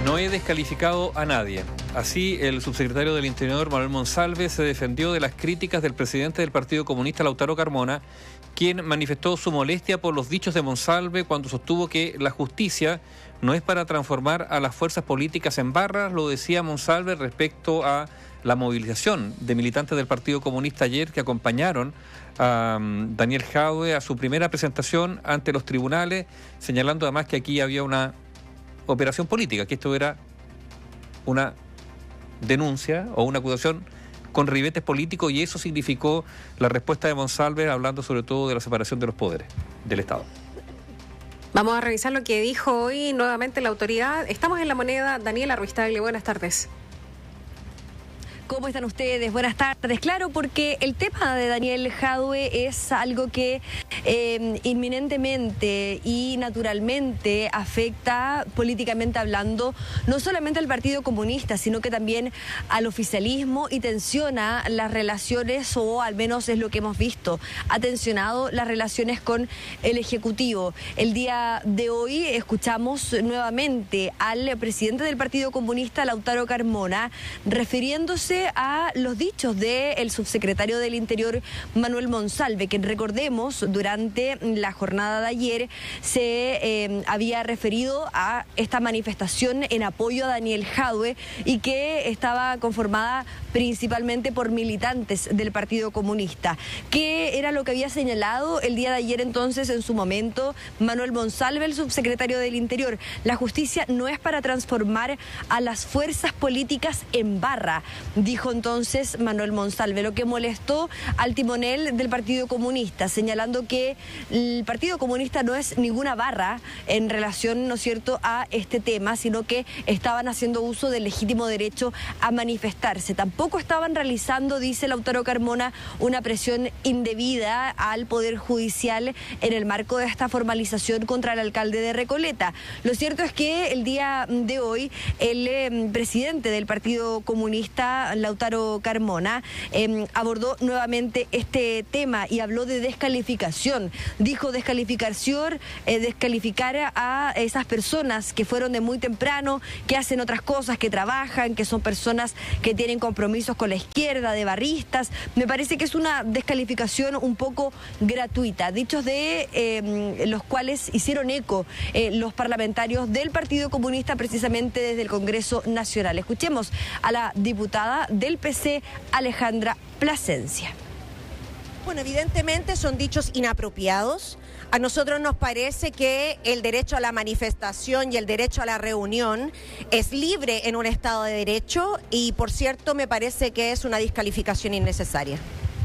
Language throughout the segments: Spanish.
No he descalificado a nadie. Así, el subsecretario del Interior, Manuel Monsalve, se defendió de las críticas del presidente del Partido Comunista, Lautaro Carmona, quien manifestó su molestia por los dichos de Monsalve cuando sostuvo que la justicia no es para transformar a las fuerzas políticas en barras. Lo decía Monsalve respecto a la movilización de militantes del Partido Comunista ayer que acompañaron a Daniel Jadwe a su primera presentación ante los tribunales, señalando además que aquí había una operación política, que esto era una denuncia o una acusación con ribetes políticos, y eso significó la respuesta de Monsalve, hablando sobre todo de la separación de los poderes del Estado. Vamos a revisar lo que dijo hoy nuevamente la autoridad. Estamos en La Moneda. Daniela Ruiz Tagle, buenas tardes. ¿Cómo están ustedes? Buenas tardes. Claro, porque el tema de Daniel Jadwe es algo que inminentemente y naturalmente afecta, políticamente hablando, no solamente al Partido Comunista, sino que también al oficialismo, y tensiona las relaciones, o al menos es lo que hemos visto, ha tensionado las relaciones con el Ejecutivo. El día de hoy escuchamos nuevamente al presidente del Partido Comunista, Lautaro Carmona, refiriéndose a los dichos del subsecretario del Interior, Manuel Monsalve, que recordemos durante la jornada de ayer se había referido a esta manifestación en apoyo a Daniel Jadwe y que estaba conformada principalmente por militantes del Partido Comunista. ¿Qué era lo que había señalado el día de ayer entonces en su momento Manuel Monsalve, el subsecretario del Interior? La justicia no es para transformar a las fuerzas políticas en barra, dijo entonces Manuel Monsalve, lo que molestó al timonel del Partido Comunista, señalando que el Partido Comunista no es ninguna barra en relación, ¿no es cierto?, a este tema, sino que estaban haciendo uso del legítimo derecho a manifestarse. Tampoco estaban realizando, dice Lautaro Carmona, una presión indebida al Poder Judicial en el marco de esta formalización contra el alcalde de Recoleta. Lo cierto es que el día de hoy el presidente del Partido Comunista, Lautaro Carmona, abordó nuevamente este tema y habló de descalificación. Dijo descalificar a esas personas que fueron de muy temprano, que hacen otras cosas, que trabajan, que son personas que tienen compromisos con la izquierda, de barristas. Me parece que es una descalificación un poco gratuita, dichos de los cuales hicieron eco los parlamentarios del Partido Comunista, precisamente desde el Congreso Nacional. Escuchemos a la diputada del PC, Alejandra Plasencia. Bueno, evidentemente son dichos inapropiados. A nosotros nos parece que el derecho a la manifestación y el derecho a la reunión es libre en un Estado de Derecho, y por cierto me parece que es una descalificación innecesaria.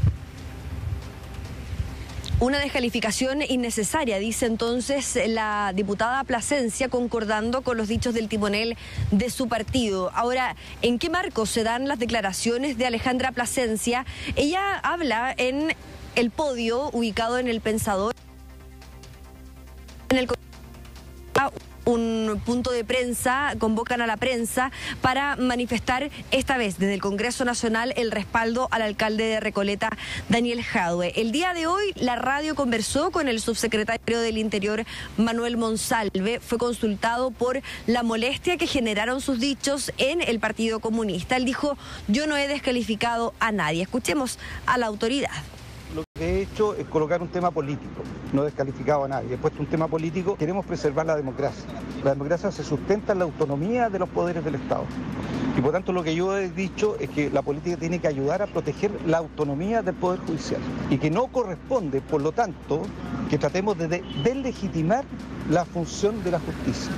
Una descalificación innecesaria, dice entonces la diputada Plasencia, concordando con los dichos del timonel de su partido. Ahora, ¿en qué marco se dan las declaraciones de Alejandra Plasencia? Ella habla en el podio ubicado en El Pensador, en el un punto de prensa, convocan a la prensa para manifestar esta vez desde el Congreso Nacional el respaldo al alcalde de Recoleta, Daniel Jadwe. El día de hoy la radio conversó con el subsecretario del Interior, Manuel Monsalve. Fue consultado por la molestia que generaron sus dichos en el Partido Comunista. Él dijo: yo no he descalificado a nadie. Escuchemos a la autoridad. Lo que he hecho es colocar un tema político, no he descalificado a nadie, he puesto un tema político. Queremos preservar la democracia. La democracia se sustenta en la autonomía de los poderes del Estado. Y por tanto lo que yo he dicho es que la política tiene que ayudar a proteger la autonomía del Poder Judicial. Y que no corresponde, por lo tanto, que tratemos de deslegitimar la función de la justicia.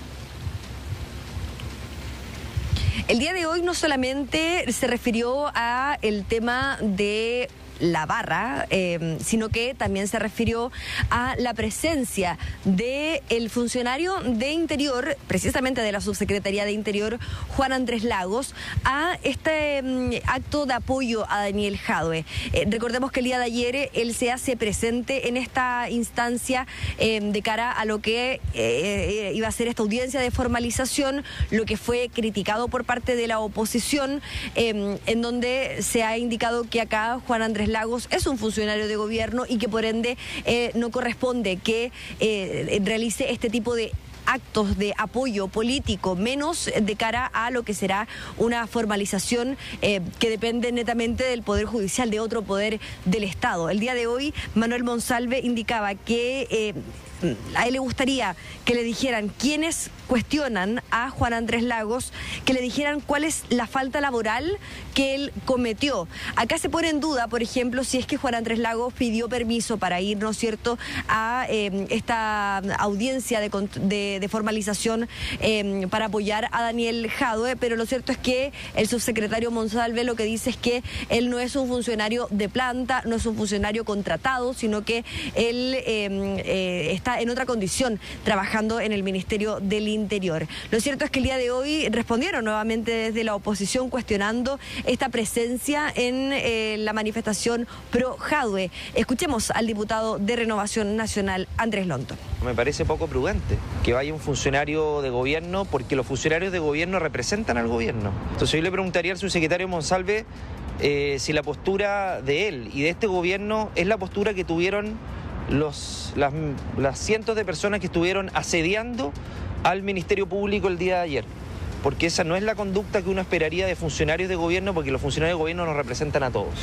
El día de hoy no solamente se refirió a el tema de la barra, sino que también se refirió a la presencia del funcionario de Interior, precisamente de la Subsecretaría de Interior, Juan Andrés Lagos, a este acto de apoyo a Daniel Jadwe. Recordemos que el día de ayer él se hace presente en esta instancia de cara a lo que iba a ser esta audiencia de formalización, lo que fue criticado por parte de la oposición, en donde se ha indicado que acá Juan Andrés Lagos es un funcionario de gobierno y que por ende no corresponde que realice este tipo de actos de apoyo político, menos de cara a lo que será una formalización que depende netamente del Poder Judicial, de otro poder del Estado. El día de hoy, Manuel Monsalve indicaba que a él le gustaría que le dijeran quiénes cuestionan a Juan Andrés Lagos, que le dijeran cuál es la falta laboral que él cometió. Acá se pone en duda, por ejemplo, si es que Juan Andrés Lagos pidió permiso para ir, ¿no es cierto?, a esta audiencia de formalización para apoyar a Daniel Jadwe, pero lo cierto es que el subsecretario Monsalve lo que dice es que él no es un funcionario de planta, no es un funcionario contratado, sino que él está en otra condición trabajando en el Ministerio del Interior. Lo cierto es que el día de hoy respondieron nuevamente desde la oposición cuestionando esta presencia en la manifestación pro Jadwe. Escuchemos al diputado de Renovación Nacional, Andrés Lonto. Me parece poco prudente que vaya un funcionario de gobierno, porque los funcionarios de gobierno representan al gobierno. Entonces yo le preguntaría al subsecretario Monsalve si la postura de él y de este gobierno es la postura que tuvieron las cientos de personas que estuvieron asediando al Ministerio Público el día de ayer, porque esa no es la conducta que uno esperaría de funcionarios de gobierno, porque los funcionarios de gobierno nos representan a todos.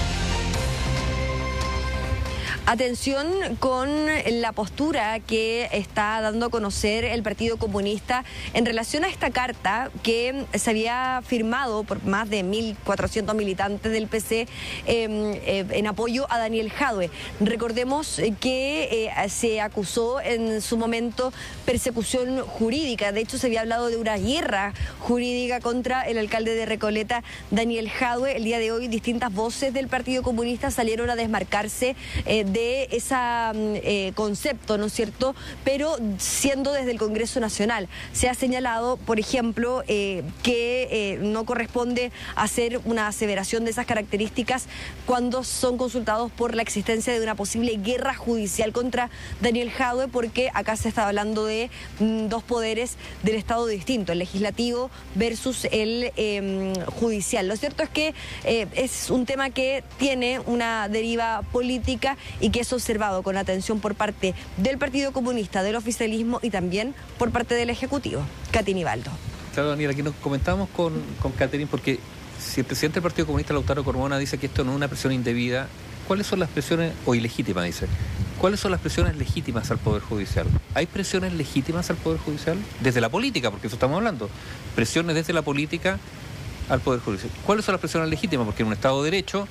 Atención con la postura que está dando a conocer el Partido Comunista en relación a esta carta que se había firmado por más de 1.400 militantes del PC en apoyo a Daniel Jadwe. Recordemos que se acusó en su momento persecución jurídica. De hecho, se había hablado de una guerra jurídica contra el alcalde de Recoleta, Daniel Jadwe. El día de hoy, distintas voces del Partido Comunista salieron a desmarcarse de ese concepto, ¿no es cierto?, pero siendo desde el Congreso Nacional. Se ha señalado, por ejemplo, que no corresponde hacer una aseveración de esas características cuando son consultados por la existencia de una posible guerra judicial contra Daniel Jadwe, porque acá se está hablando de dos poderes del Estado distintos, el legislativo versus el judicial. Lo cierto es que es un tema que tiene una deriva política y que es observado con atención por parte del Partido Comunista, del oficialismo y también por parte del Ejecutivo. Katy Nivaldo. Claro, Daniela, aquí nos comentamos con Catherine, porque si el presidente del Partido Comunista, Lautaro Carmona, dice que esto no es una presión indebida, ¿cuáles son las presiones, o ilegítimas, dice? ¿Cuáles son las presiones legítimas al Poder Judicial? ¿Hay presiones legítimas al Poder Judicial? Desde la política, porque eso estamos hablando. Presiones desde la política al Poder Judicial. ¿Cuáles son las presiones legítimas? Porque en un Estado de Derecho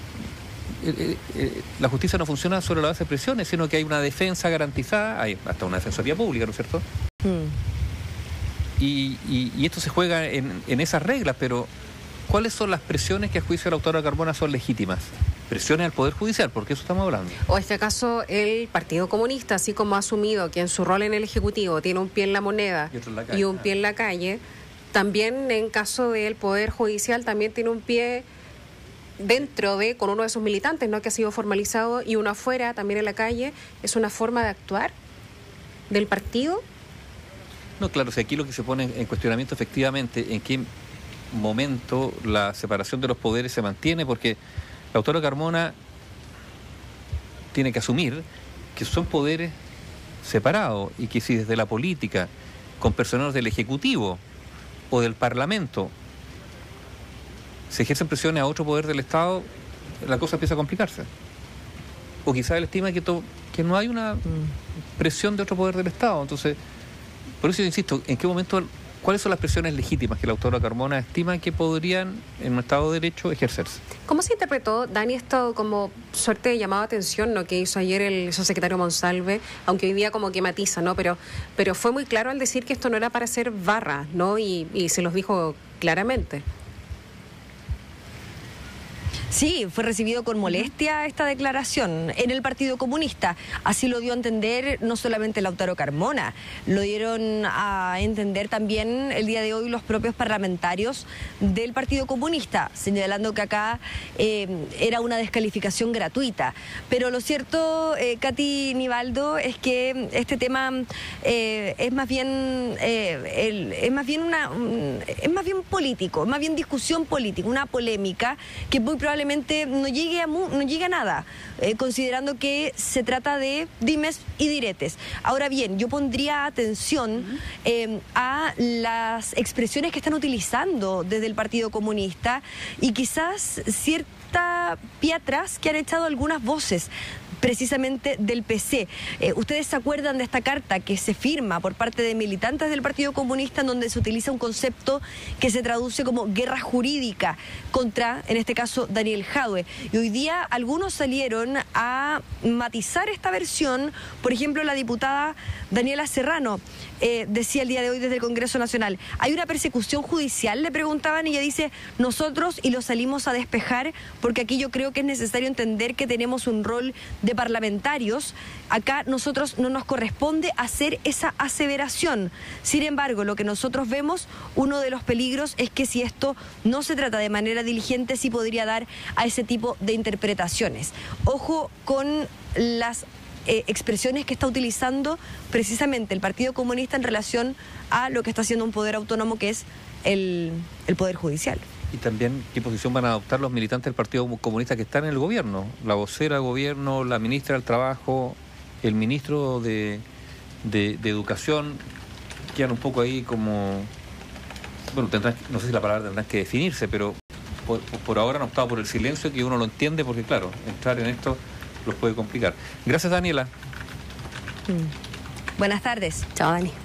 la justicia no funciona sobre la base de presiones, sino que hay una defensa garantizada, hay hasta una defensoría pública, ¿no es cierto? Y esto se juega en esas reglas, pero ¿cuáles son las presiones que a juicio de Lautaro Carmona son legítimas? Presiones al Poder Judicial, porque eso estamos hablando. O en este caso, el Partido Comunista, así como ha asumido que en su rol en el Ejecutivo tiene un pie en la moneda y un pie en la calle, también en caso del Poder Judicial también tiene un pie dentro de, con uno de sus militantes, ¿no?, que ha sido formalizado, y uno afuera, también en la calle. ¿Es una forma de actuar del partido? No, claro, si aquí lo que se pone en cuestionamiento efectivamente en qué momento la separación de los poderes se mantiene, porque Lautaro Carmona tiene que asumir que son poderes separados y que si desde la política, con personeros del Ejecutivo o del Parlamento, se ejercen presiones a otro poder del Estado, la cosa empieza a complicarse. O quizás él estima que no hay una presión de otro poder del Estado. Entonces, por eso yo insisto, ¿en qué momento, cuáles son las presiones legítimas que Lautaro Carmona estima que podrían, en un Estado de Derecho, ejercerse? ¿Cómo se interpretó, Dani, esto como suerte de llamado a atención, ¿no?, que hizo ayer el subsecretario Monsalve, aunque hoy día como que matiza, ¿no? Pero fue muy claro al decir que esto no era para hacer barra, ¿no? Y se los dijo claramente. Sí, fue recibido con molestia esta declaración en el Partido Comunista. Así lo dio a entender no solamente Lautaro Carmona, lo dieron a entender también el día de hoy los propios parlamentarios del Partido Comunista, señalando que acá era una descalificación gratuita. Pero lo cierto, Katy Nivaldo, es que este tema es más bien político, más bien discusión política, una polémica que muy probablemente probablemente no llegue a nada, considerando que se trata de dimes y diretes. Ahora bien, yo pondría atención a las expresiones que están utilizando desde el Partido Comunista y quizás cierta pie atrás que han echado algunas voces precisamente del PC. ¿Ustedes se acuerdan de esta carta que se firma por parte de militantes del Partido Comunista en donde se utiliza un concepto que se traduce como guerra jurídica contra, en este caso, Daniel Jadwe? Y hoy día algunos salieron a matizar esta versión. Por ejemplo, la diputada Daniela Serrano decía el día de hoy desde el Congreso Nacional: ¿hay una persecución judicial?, le preguntaban, y ella dice: nosotros, y lo salimos a despejar, porque aquí yo creo que es necesario entender que tenemos un rol de parlamentarios, acá nosotros no nos corresponde hacer esa aseveración. Sin embargo, lo que nosotros vemos, uno de los peligros es que si esto no se trata de manera diligente, sí podría dar a ese tipo de interpretaciones. Ojo con las expresiones que está utilizando precisamente el Partido Comunista en relación a lo que está haciendo un poder autónomo, que es el Poder Judicial. Y también qué posición van a adoptar los militantes del Partido Comunista que están en el gobierno, la vocera del gobierno, la ministra del Trabajo, el ministro de Educación. Quedan un poco ahí como, bueno, no sé si la palabra tendrá que definirse, pero por ahora han optado por el silencio, que uno lo entiende, porque claro, entrar en esto los puede complicar. Gracias, Daniela. Buenas tardes. Chao, Dani.